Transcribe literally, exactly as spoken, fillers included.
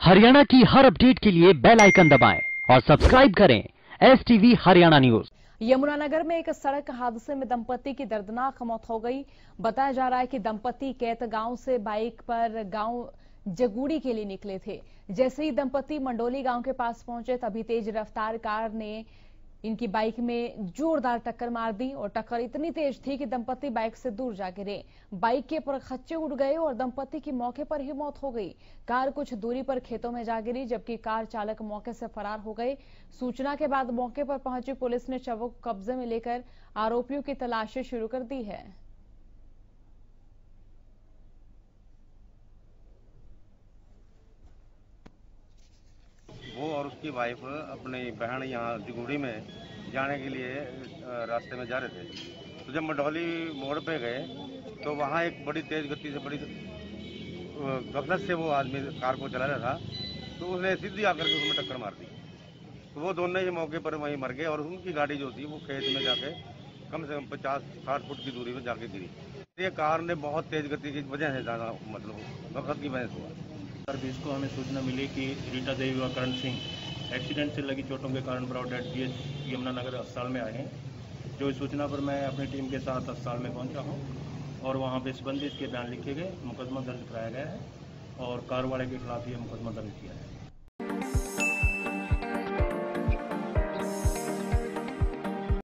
हरियाणा की हर अपडेट के लिए बेल आइकन दबाएं और सब्सक्राइब करें S TV Haryana news. Yamunanagar में एक सड़क हादसे में दंपति की दर्दनाक मौत हो गई। बताया जा रहा है कि दंपति कैत गांव से बाइक पर गांव जगूड़ी के लिए निकले थे। जैसे ही दंपति मंडोली गांव के पास पहुंचे तभी तेज रफ्तार कार ने इनकी बाइक में जोरदार टक्कर मार दी और टक्कर इतनी तेज थी कि दंपति बाइक से दूर जा गिरे। बाइक के परखच्चे उड़ गए और दंपति की मौके पर ही मौत हो गई। कार कुछ दूरी पर खेतों में जा गिरी, जबकि कार चालक मौके से फरार हो गए। सूचना के बाद मौके पर पहुंची पुलिस ने शवों को कब्जे में लेकर आरोपियों की तलाशी शुरू कर दी है। वो और उसकी वाइफ अपनी बहन यहाँ जगूड़ी में जाने के लिए रास्ते में जा रहे थे। तो जब मंडौली मोड़ पे गए तो वहाँ एक बड़ी तेज गति से बड़ी गफलत से वो आदमी कार को चला रहा था, तो उसने सीधी आकर के उसमें टक्कर मार दी। तो वो दोनों ही मौके पर वहीं मर गए और उनकी गाड़ी जो थी वो खेत में जाके कम से कम पचास साठ फुट की दूरी में जाके गिरी। ये कार ने बहुत तेज गति की वजह से ज़्यादा मतलब गफलत की वजह से हुआ। सर्विस को हमें सूचना मिली कि रीटा देवी व करण सिंह एक्सीडेंट से लगी चोटों के कारण brought dead G H Yamunanagar अस्पताल में आए हैं। जो इस सूचना पर मैं अपनी टीम के साथ अस्पताल में पहुंचा हूं और वहां पे संबंधित के बयान लिखे गए, मुकदमा दर्ज कराया गया है और कार वाले के खिलाफ ये मुकदमा दर्ज किया है।